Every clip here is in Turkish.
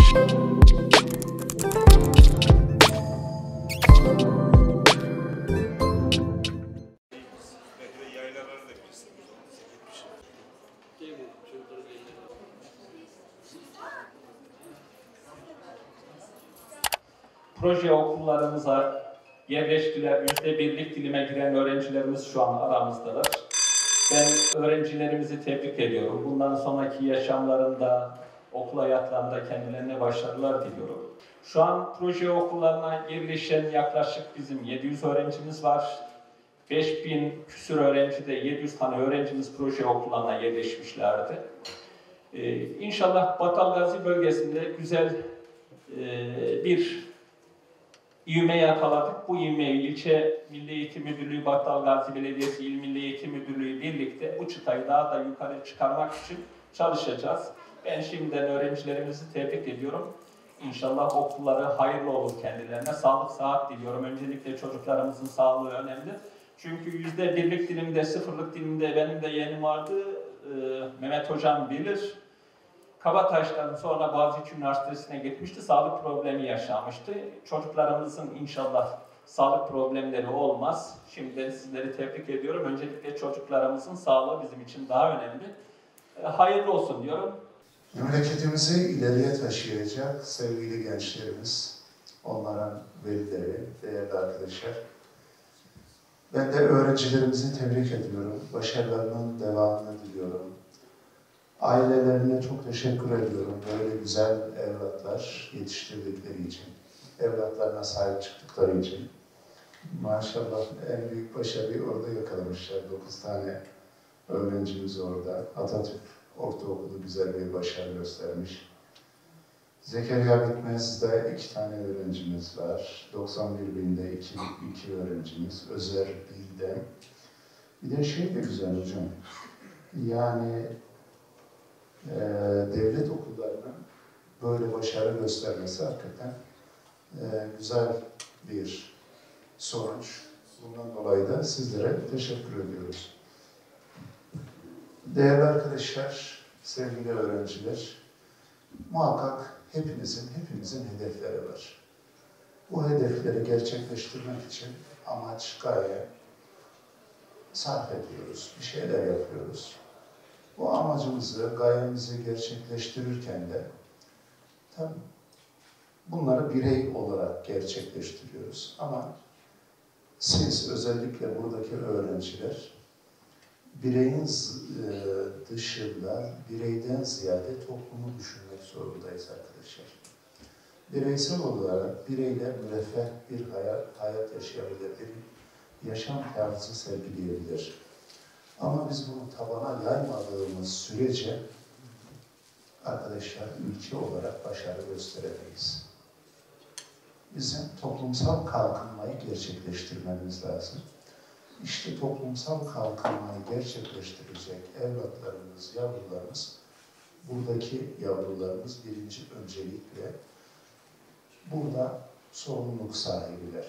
Proje okullarımıza yerleştiler, %1'lik dilime giren öğrencilerimiz şu an aramızdalar. Ben öğrencilerimizi tebrik ediyorum. Bundan sonraki yaşamlarında, okul hayatlarında kendilerine başarılar diliyorum. Şu an proje okullarına yerleşen yaklaşık bizim 700 öğrencimiz var. 5000 küsur öğrenci de 700 tane öğrencimiz proje okullarına yerleşmişlerdi. İnşallah Battalgazi bölgesinde güzel bir ivme yakaladık. Bu ivmeyi ilçe Milli Eğitim Müdürlüğü, Battalgazi Belediyesi İl Milli Eğitim Müdürlüğü birlikte bu çıtayı daha da yukarı çıkarmak için çalışacağız. Ben şimdiden öğrencilerimizi tebrik ediyorum. İnşallah okulları hayırlı olur kendilerine. Sağlık, sıhhat diliyorum. Öncelikle çocuklarımızın sağlığı önemli. Çünkü %1'lik dilimde, 0'lık dilimde benim de yeğenim vardı. Mehmet Hocam bilir. Kabataş'tan sonra Boğaziçi Üniversitesi'ne gitmişti, sağlık problemi yaşamıştı. Çocuklarımızın inşallah sağlık problemleri olmaz. Şimdiden sizleri tebrik ediyorum. Öncelikle çocuklarımızın sağlığı bizim için daha önemli. Hayırlı olsun diyorum. Memleketimizi ileriye taşıyacak sevgili gençlerimiz, onların velileri, değerli arkadaşlar. Ben de öğrencilerimizi tebrik ediyorum. Başarılarının devamını diliyorum. Ailelerine çok teşekkür ediyorum. Böyle güzel evlatlar yetiştirdikleri için, evlatlarına sahip çıktıkları için. Maşallah en büyük başarıyı orada yakalamışlar. 9 tane öğrencimiz orada. Atatürk Ortaokulu güzel bir başarı göstermiş. Zekeriya Bitmez'de 2 tane öğrencimiz var. 91 binde 2 öğrencimiz. Özer Bil'de. Bir de şey de güzel hocam. Yani devlet okullarının böyle başarı göstermesi hakikaten güzel bir sonuç. Bundan dolayı da sizlere teşekkür ediyoruz. Değerli arkadaşlar, sevgili öğrenciler, muhakkak hepimizin hedefleri var. Bu hedefleri gerçekleştirmek için amaç, gaye sarf ediyoruz, bir şeyler yapıyoruz. Bu amacımızı, gayemizi gerçekleştirirken de tabii bunları birey olarak gerçekleştiriyoruz. Ama siz özellikle buradaki öğrenciler bireyin dışında, bireyden ziyade toplumu düşünmek zorundayız arkadaşlar. Bireysel olarak bireyler müreffeh bir hayat yaşayabilir, bir yaşam tarzı sergileyebilir. Ama biz bunu tabana yaymadığımız sürece arkadaşlar ülke olarak başarı gösteremeyiz. Bizim toplumsal kalkınmayı gerçekleştirmemiz lazım. İşte toplumsal kalkınmayı gerçekleştirecek evlatlarımız, yavrularımız, buradaki yavrularımız birinci öncelikle burada sorumluluk sahibiler.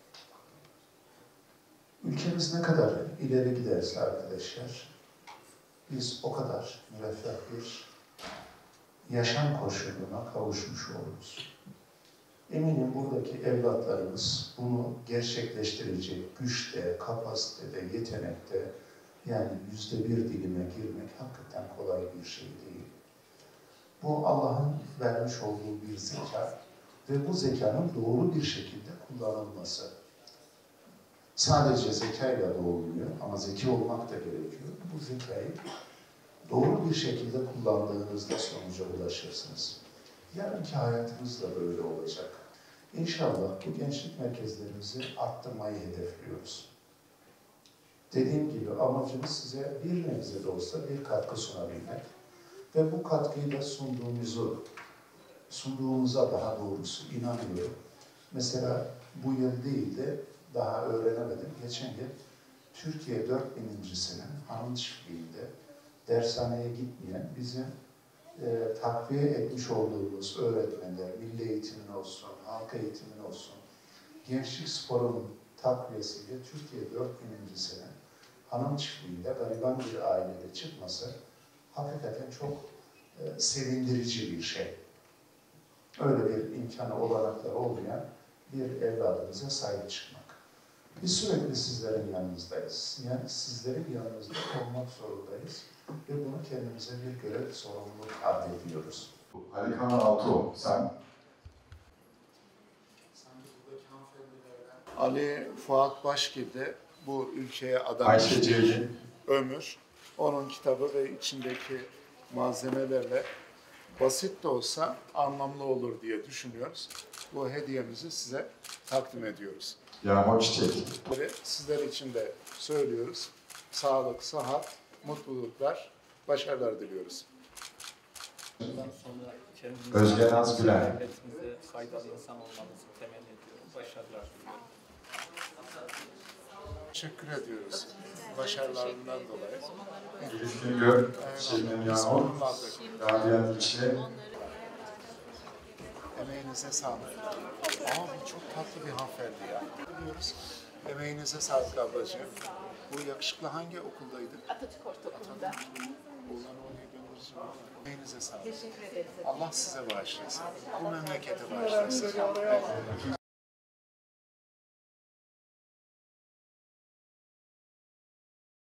Ülkemiz ne kadar ileri giderse arkadaşlar, biz o kadar müreffeh bir yaşam koşuluna kavuşmuş oluruz. Eminim buradaki evlatlarımız bunu gerçekleştirecek güçte, kapasitede, yetenekte, yani %1 dilime girmek hakikaten kolay bir şey değil. Bu Allah'ın vermiş olduğu bir zeka ve bu zekanın doğru bir şekilde kullanılması. Sadece zekayla doğulmuyor ama zeki olmak da gerekiyor. Bu zekayı doğru bir şekilde kullandığınızda sonuca ulaşırsınız. Yarınki hayatınız da böyle olacak. İnşallah bu gençlik merkezlerimizi arttırmayı hedefliyoruz. Dediğim gibi amacımız size bir nebze de olsa bir katkı sunabilmek ve bu katkıyı da sunduğumuza daha doğrusu inanıyorum. Mesela bu yıl değil de daha öğrenemedim. Geçen yıl Türkiye 4000.'sinin hanım çiftliğinde dershaneye gitmeyen bizim takviye etmiş olduğumuz öğretmenler, milli eğitimin olsun, halk eğitimin olsun, gençlik sporun takviyesiyle Türkiye 4000.'sinin hanım çiftliğinde gariban bir ailede çıkması hakikaten çok sevindirici bir şey. öyle bir imkanı, olanakları olmayan bir evladımıza sahip çıkmak. Biz sürekli sizlerin yanınızdayız. Yani sizlerin yanınızda olmak zorundayız. Ve bunu kendimize bir görev, sorumluluk addediyoruz. Ali Kaan Altuğ, sen? Ali Fuat Başgil de bu ülkeye adamış Ayşe Ceylin. ömür. Onun kitabı ve içindeki malzemelerle basit de olsa anlamlı olur diye düşünüyoruz. Bu hediyemizi size takdim ediyoruz. Yağmur Çiçek. Ve sizler için de söylüyoruz. Sağlık, sıhhat, mutluluklar, başarılar diliyoruz. Bundan sonra kendimize, Özgen Azgülen. devletimize faydalı insan olmamızı temenni ediyorum. Başarılar diliyorum. Teşekkür ediyoruz. Başarılarından dolayı. Elif Güngör, Şebnem Yağmur, Rabia Diçli. Emeğinize sağlık. Ama bu çok tatlı bir hanımefendi ya. Biliyoruz. Emeğinize sağlık ablacığım. Bu yakışıklı hangi okuldaydı? Atatürk Ortaokulu'nda. Oğlan oraya göndereceğim. Emeğinize sağlık. Teşekkür ederiz. Allah size bağışlasın. Bu memlekete bağışlasın.